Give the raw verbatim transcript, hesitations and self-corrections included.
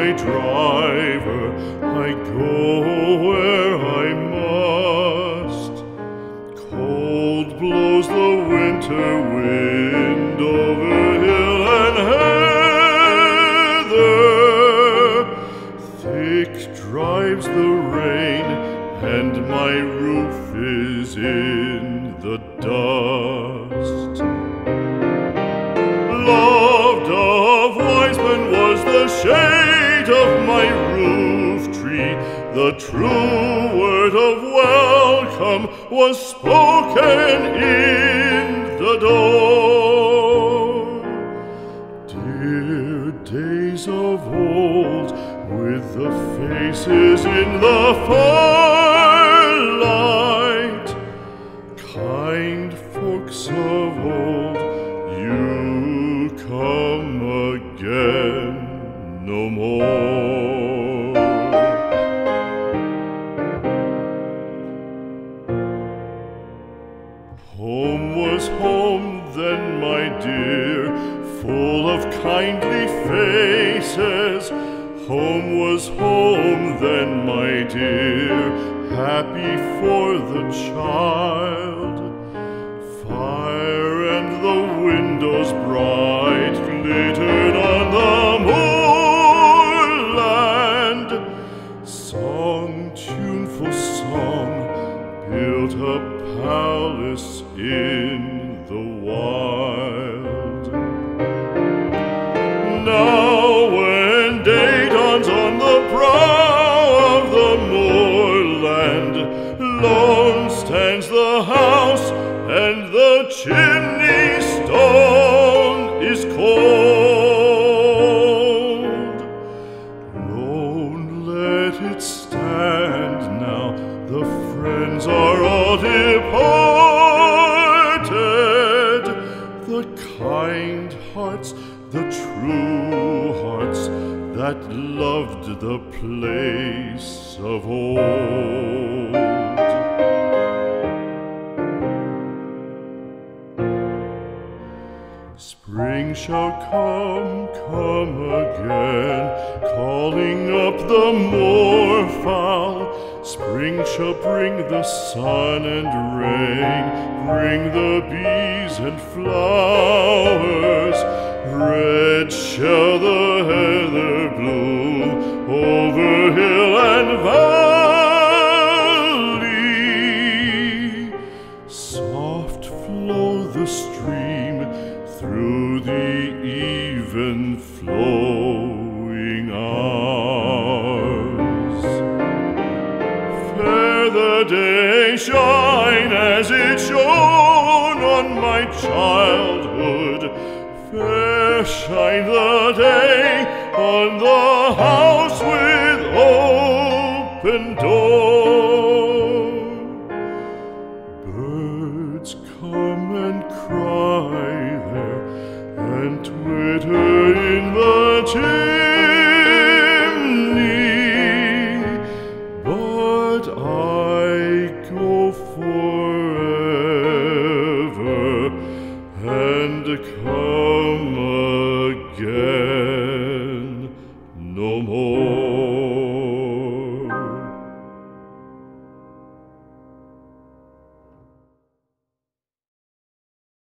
my driver, I go where I must. Cold blows the winter wind over hill and heather. Thick drives the rain, and my roof is in the dust. Loved of wise men was the shade of my roof tree. The true word of welcome was spoken in the door. Dear days of old, with the faces in the firelight, kind folks of old, you come again no more. Home was home then, my dear, full of kindly faces. Home was home then, my dear, happy for the child. Fire and the windows bright glittered on the moorland. Song, tuneful song, built a palace in the wild. Now when day dawns on the brow of the moorland, lone stands the house, and the chimney stone is cold. Lone, let it stand now, the friends are all departed. The kind hearts, the true hearts, that loved the place of old. Spring shall come, come again, calling up the moorfowl. Spring shall bring the sun and rain, bring the bees and flowers. Red shall the heather bloom over hill and valley. Soft flow the stream through the even flowing hours. Fair the day shine as it shone on my childhood. Fair shine the day on the house with open door. Birds come and cry there, and twitter in the chimney, but I go forever and come again no more.